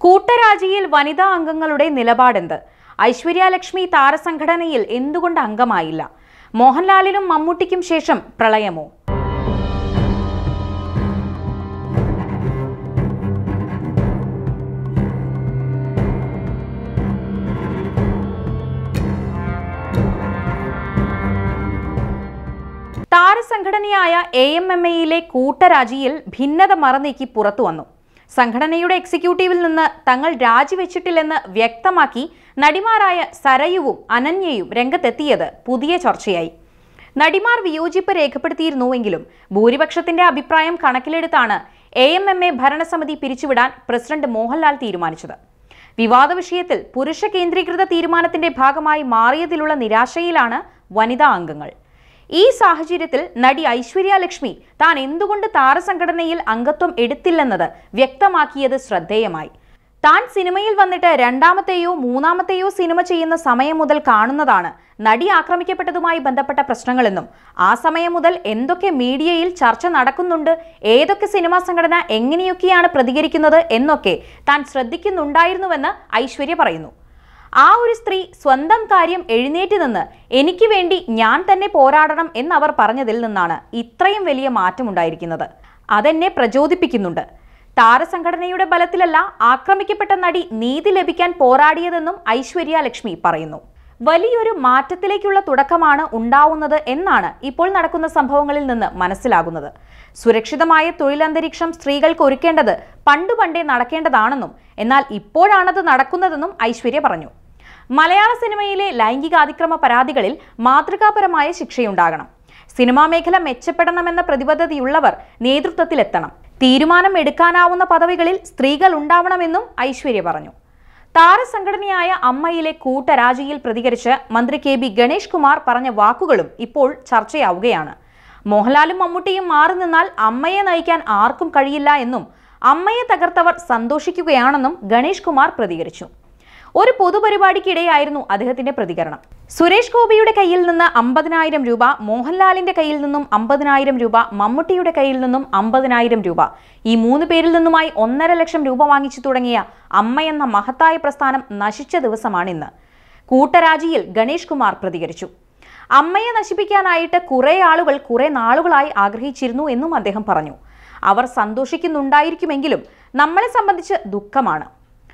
കൂട്ടരാജിയിൽ വനിതാ അംഗങ്ങളുടെ നിലപാടെന്ത്? ഐശ്വര്യ ലക്ഷ്മി താരസംഘടനയിൽ എന്തുകൊണ്ട് അംഗമായില്ല? മോഹൻലാലിനും മമ്മൂട്ടിക്കും ശേഷം പ്രളയമോ? താരസംഘടനയായ AMMAയിലെ കൂട്ടരാജിയിൽ ഭിന്നത മറനീക്കി പുറത്തുവന്നു. സംഘടനയുടെ എക്സിക്യൂട്ടീവിൽ നിന്ന് തങ്ങൾ രാജിവെച്ചിട്ടില്ലെന്ന് വ്യക്തമാക്കി നടിമാരായ സരയുവും അനന്യയും രംഗത്തെത്തിയത് പുതിയ ചർച്ചയായി. നടിമാർ വിയോജിപ്പ് രേഖപ്പെടുത്തിയിരുന്നുവെങ്കിലും ഭൂരിപക്ഷത്തിന്റെ അഭിപ്രായം കണക്കിലെടുത്താണ് AMMA ഭരണസമിതി പിരിച്ചുവിടാൻ പ്രസിഡന്റ് മോഹൻലാൽ തീരുമാനിച്ചത്. വിവാദ വിഷയത്തിൽ പുരുഷ കേന്ദ്രീകൃത തീരുമാനത്തിന്റെ ഭാഗമായി മാറിയതിലുള്ള നിരാശയിലാണ് വനിതാ അംഗങ്ങൾ. ഈ സാഹചര്യത്തിൽ നടി ഐശ്വര്യ ലക്ഷ്മി താൻ എന്തുകൊണ്ട് താരസംഘടനയിൽ അംഗത്വം എടുത്തില്ലെന്നത് വ്യക്തമാക്കിയത് ശ്രദ്ധേയമായി. താൻ സിനിമയിൽ വന്നിട്ട് രണ്ടാമത്തെയോ മൂന്നാമത്തെയോ സിനിമ ചെയ്യുന്ന സമയം മുതൽ കാണുന്നതാണ് നടി ആക്രമിക്കപ്പെട്ടതുമായി ബന്ധപ്പെട്ട പ്രശ്നങ്ങളെന്നും ആ സമയം മുതൽ എന്തൊക്കെ മീഡിയയിൽ ചർച്ച നടക്കുന്നുണ്ട്, ഏതൊക്കെ സിനിമാ സംഘടന എങ്ങനെയൊക്കെയാണ് പ്രതികരിക്കുന്നത് എന്നൊക്കെ താൻ ശ്രദ്ധിക്കുന്നുണ്ടായിരുന്നുവെന്ന് ഐശ്വര്യ പറയുന്നു. ആ ഒരു സ്ത്രീ സ്വന്തം കാര്യം എഴുന്നേറ്റ് നിന്ന് എനിക്ക് വേണ്ടി ഞാൻ തന്നെ പോരാടണം എന്നവർ പറഞ്ഞതിൽ നിന്നാണ് ഇത്രയും വലിയ മാറ്റമുണ്ടായിരിക്കുന്നത്. അതെന്നെ പ്രചോദിപ്പിക്കുന്നുണ്ട്. താരസംഘടനയുടെ ബലത്തിലല്ല ആക്രമിക്കപ്പെട്ട നടി നീതി ലഭിക്കാൻ പോരാടിയതെന്നും ഐശ്വര്യ ലക്ഷ്മി പറയുന്നു. വലിയൊരു മാറ്റത്തിലേക്കുള്ള തുടക്കമാണ് ഉണ്ടാവുന്നത് എന്നാണ് ഇപ്പോൾ നടക്കുന്ന സംഭവങ്ങളിൽ നിന്ന് മനസ്സിലാകുന്നത്. സുരക്ഷിതമായ തൊഴിലന്തരീക്ഷം സ്ത്രീകൾക്ക് ഒരുക്കേണ്ടത് പണ്ടേ നടക്കേണ്ടതാണെന്നും എന്നാൽ ഇപ്പോഴാണത് നടക്കുന്നതെന്നും ഐശ്വര്യ പറഞ്ഞു. മലയാള സിനിമയിലെ ലൈംഗികാതിക്രമ പരാതികളിൽ മാതൃകാപരമായ ശിക്ഷയുണ്ടാകണം. സിനിമാ മേഖല മെച്ചപ്പെടണമെന്ന പ്രതിബദ്ധതയുള്ളവർ നേതൃത്വത്തിലെത്തണം. തീരുമാനം എടുക്കാനാവുന്ന പദവികളിൽ സ്ത്രീകൾ ഉണ്ടാവണമെന്നും ഐശ്വര്യ പറഞ്ഞു. താരസംഘടനയായ അമ്മയിലെ കൂട്ടരാജിയിൽ പ്രതികരിച്ച് മന്ത്രി KB ഗണേഷ് കുമാർ പറഞ്ഞ വാക്കുകളും ഇപ്പോൾ ചർച്ചയാവുകയാണ്. മോഹൻലാലും മമ്മൂട്ടിയും മാറി നിന്നാൽ അമ്മയെ നയിക്കാൻ ആർക്കും കഴിയില്ല എന്നും അമ്മയെ തകർത്തവർ സന്തോഷിക്കുകയാണെന്നും ഗണേഷ് കുമാർ പ്രതികരിച്ചു. ഒരു പൊതുപരിപാടിക്കിടെയായിരുന്നു അദ്ദേഹത്തിന്റെ പ്രതികരണം. സുരേഷ് ഗോപിയുടെ കയ്യിൽ നിന്ന് 50,000 രൂപ, മോഹൻലാലിന്റെ കയ്യിൽ നിന്നും 50,000 രൂപ, മമ്മൂട്ടിയുടെ കയ്യിൽ നിന്നും 50,000 രൂപ, ഈ 3 പേരിൽ നിന്നുമായി 1.5 ലക്ഷം രൂപ വാങ്ങിച്ചു തുടങ്ങിയ അമ്മയെന്ന മഹത്തായ പ്രസ്ഥാനം നശിച്ച ദിവസമാണിന്ന്. കൂട്ടരാജിയിൽ ഗണേഷ് കുമാർ പ്രതികരിച്ചു. അമ്മയെ നശിപ്പിക്കാനായിട്ട് കുറെ ആളുകൾ കുറെ നാളുകളായി ആഗ്രഹിച്ചിരുന്നു എന്നും അദ്ദേഹം പറഞ്ഞു. അവർ സന്തോഷിക്കുന്നുണ്ടായിരിക്കുമെങ്കിലും നമ്മളെ സംബന്ധിച്ച് ദുഃഖമാണ്.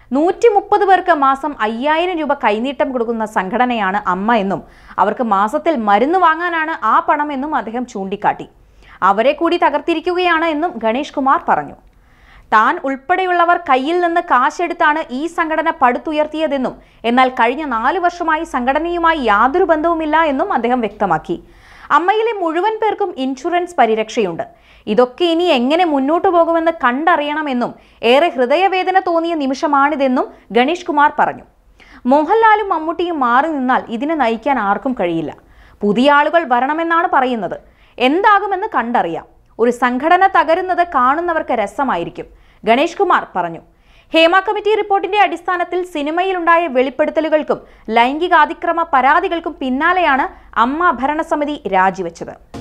130 പേർക്ക് മാസം 5,000 രൂപ കൈനീട്ടം കൊടുക്കുന്ന സംഘടനയാണ് അമ്മ എന്നും അവർക്ക് മാസത്തിൽ മരുന്ന് വാങ്ങാനാണ് ആ പണം എന്നും അദ്ദേഹം ചൂണ്ടിക്കാട്ടി. അവരെ കൂടി തകർത്തിരിക്കുകയാണ് എന്നും ഗണേഷ് കുമാർ പറഞ്ഞു. താൻ ഉൾപ്പെടെയുള്ളവർ കയ്യിൽ നിന്ന് കാശെടുത്താണ് ഈ സംഘടന പടുത്തുയർത്തിയതെന്നും എന്നാൽ കഴിഞ്ഞ 4 വർഷമായി സംഘടനയുമായി യാതൊരു ബന്ധവുമില്ല എന്നും അദ്ദേഹം വ്യക്തമാക്കി. അമ്മയിലെ മുഴുവൻ പേർക്കും ഇൻഷുറൻസ് പരിരക്ഷയുണ്ട്. ഇതൊക്കെ ഇനി എങ്ങനെ മുന്നോട്ടു പോകുമെന്ന് കണ്ടറിയണമെന്നും ഏറെ ഹൃദയവേദന തോന്നിയ നിമിഷമാണിതെന്നും ഗണേഷ് കുമാർ പറഞ്ഞു. മോഹൻലാലും മമ്മൂട്ടിയും മാറി നിന്നാൽ ഇതിനെ നയിക്കാൻ ആർക്കും കഴിയില്ല. പുതിയ ആളുകൾ വരണമെന്നാണ് പറയുന്നത്. എന്താകുമെന്ന് കണ്ടറിയാം. ഒരു സംഘടന തകരുന്നത് കാണുന്നവർക്ക് രസമായിരിക്കും, ഗണേഷ് കുമാർ പറഞ്ഞു. ഹേമ കമ്മിറ്റി റിപ്പോർട്ടിന്റെ അടിസ്ഥാനത്തിൽ സിനിമയിലുണ്ടായ വെളിപ്പെടുത്തലുകൾക്കും ലൈംഗികാതിക്രമ പരാതികൾക്കും പിന്നാലെയാണ് അമ്മ ഭരണസമിതി രാജിവെച്ചത്.